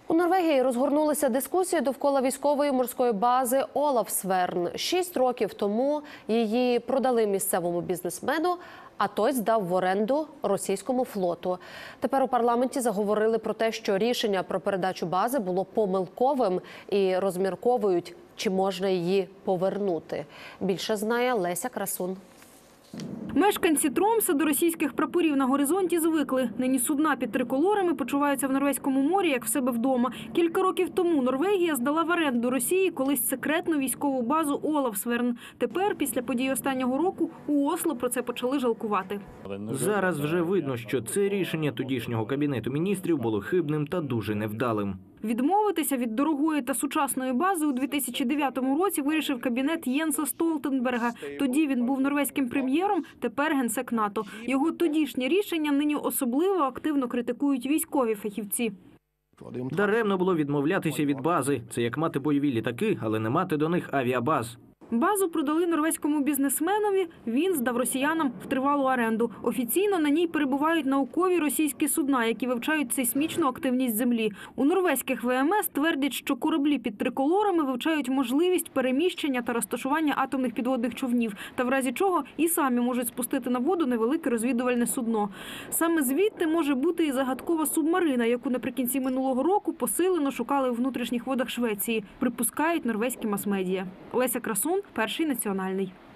У Норвегії розгорнулися дискусії довкола військової морської бази Олафсверн. 6 років тому її продали місцевому бізнесмену, а той здав в оренду російському флоту. Тепер у парламенті заговорили про те, що рішення про передачу бази було помилковим і розмірковують, чи можна її повернути. Більше знає Леся Красун. Мешканці Тромса до російських прапорів на горизонті звикли. Нині судна під триколорами почуваються в Норвезькому морі, як в себе вдома. Кілька років тому Норвегія здала в оренду Росії колись секретну військову базу Олафсверн. Тепер, після подій останнього року, у Осло про це почали жалкувати. Зараз вже видно, що це рішення тодішнього Кабінету міністрів було хибним та дуже невдалим. Відмовитися від дорогої та сучасної бази у 2009 році вирішив кабінет Єнса Столтенберга. Тоді він був норвезьким прем'єром, тепер генсек НАТО. Його тодішнє рішення нині особливо активно критикують військові фахівці. Даремно було відмовлятися від бази. Це як мати бойові літаки, але не мати до них авіабаз. Базу продали норвезькому бізнесменові, він здав росіянам в тривалу оренду. Офіційно на ній перебувають наукові російські судна, які вивчають сейсмічну активність землі. У норвезьких ВМС твердять, що кораблі під триколорами вивчають можливість переміщення та розташування атомних підводних човнів, та в разі чого і самі можуть спустити на воду невелике розвідувальне судно. Саме звідти може бути і загадкова субмарина, яку наприкінці минулого року посилено шукали у внутрішніх водах Швеції, припускають норвезькі мас-медіа. Леся Красун, Перший національний.